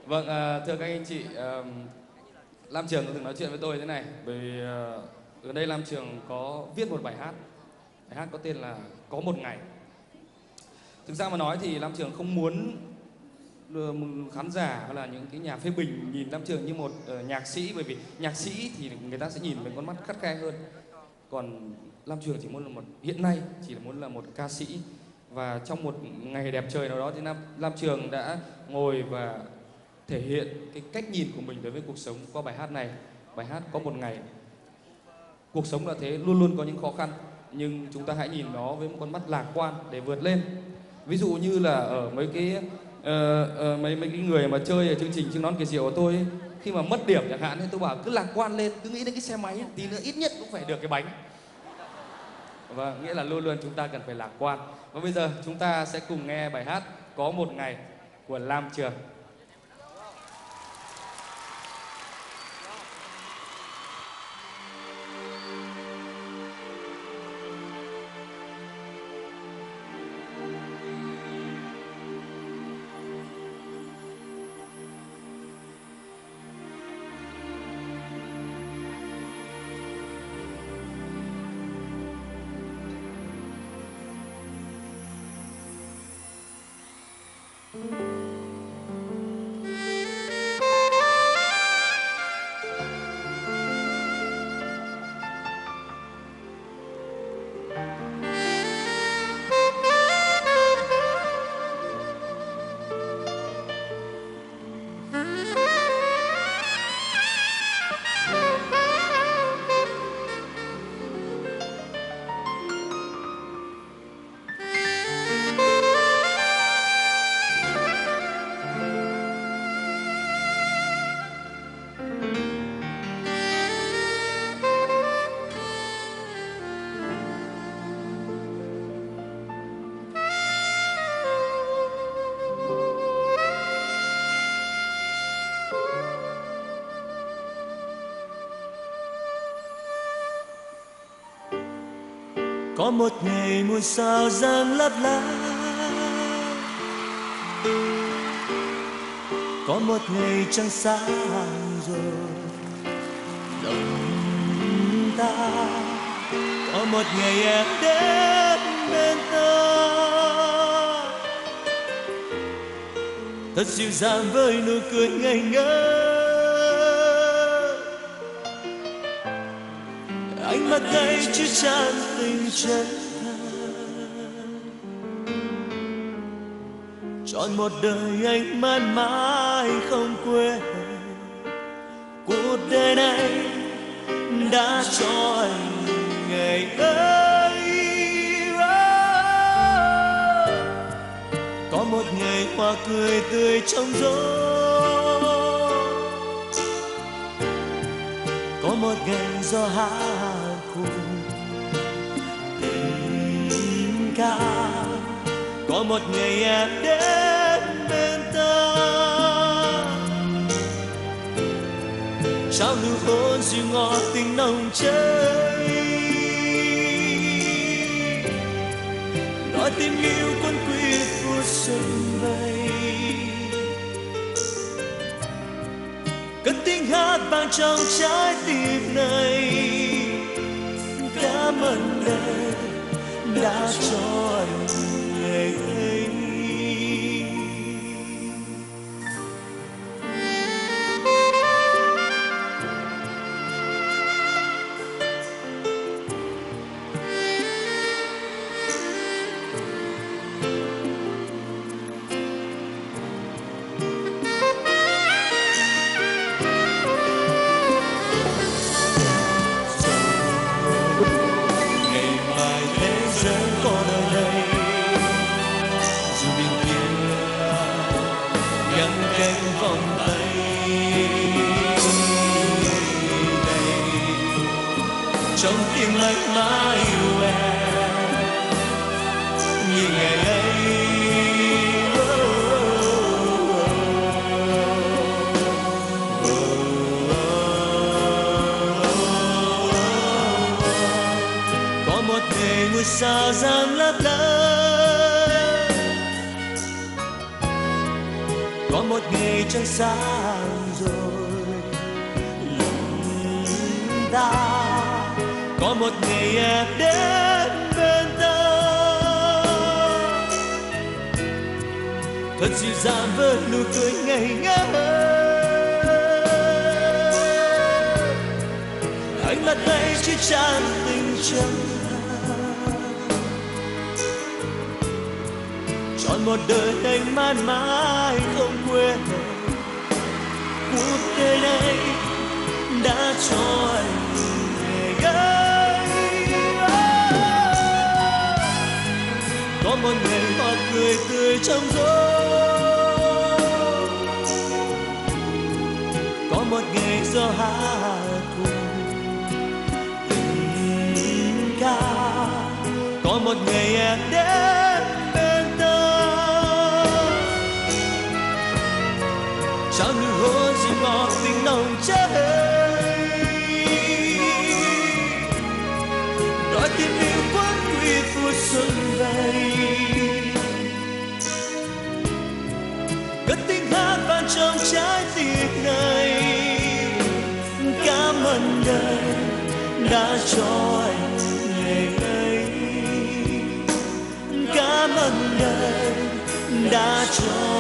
Vâng, thưa các anh chị, Lam Trường có từng nói chuyện với tôi thế này, bởi vì gần đây Lam Trường có viết một bài hát có tên là Có Một Ngày. Thực ra mà nói thì Lam Trường không muốn khán giả hay là những cái nhà phê bình nhìn Lam Trường như một nhạc sĩ, bởi vì nhạc sĩ thì người ta sẽ nhìn với con mắt khắt khe hơn. Còn Lam Trường chỉ muốn là hiện nay chỉ là muốn là một ca sĩ, và trong một ngày đẹp trời nào đó thì Lam Trường đã ngồi và thể hiện cái cách nhìn của mình đối với cuộc sống qua bài hát này. Bài hát Có Một Ngày. Cuộc sống là thế, luôn luôn có những khó khăn, nhưng chúng ta hãy nhìn nó với một con mắt lạc quan để vượt lên. Ví dụ như là ở mấy cái mấy cái người mà chơi ở chương trình Trứng Nón Kỳ Diệu của tôi ấy, khi mà mất điểm chẳng hạn thì tôi bảo cứ lạc quan lên, cứ nghĩ đến cái xe máy ấy, tí nữa ít nhất cũng phải được cái bánh. Và nghĩa là luôn luôn chúng ta cần phải lạc quan. Và bây giờ chúng ta sẽ cùng nghe bài hát Có Một Ngày của Lam Trường. Có một ngày muôn sao giăng lấp lánh, có một ngày trăng sáng rồi lòng ta, có một ngày em đến bên ta, thật dịu dàng với nụ cười ngây ngơ. Ánh mắt ấy chứa chan tình chân thành, trọn một đời anh mãi mãi không quên. Cuộc đời này đã cho anh ngày ấy. Có một ngày hoa cười tươi trong gió, có một ngày gió hát cùng tình ca, có một ngày em đến bên ta, trao nụ hôn dịu ngọt tình nồng cháy, đói tình yêu quân quy phút xuân vầy, cất tiếng hát vang trong trái tim này. Cảm ơn đời đã cho anh ngày ấy. Vòng tay này trong tim anh mãi yêu em như ngày ấy. Có một ngày ngôi sao giăng lấp lánh, có một ngày trăng sáng rồi lòng ta, có một ngày em đến bên ta, thật dịu dàng với nụ cười ngây ngất. Ánh mắt ấy chỉ tràn tình chân trọn một đời anh mãi mãi không quên. Cuộc đời này đã cho anh ngày ấy. Có một ngày hoa cười tươi trong gió, có một ngày gió hát tình ca, có một ngày em đến bên ta, trao nụ hôn dịu ngọt tình nồng cháy, đóa tim yêu vẫn quy mùa xuân về, cất tiếng hát vang trong trái tim này. Cảm ơn đời đã cho anh ngày ấy, cảm ơn đời đã cho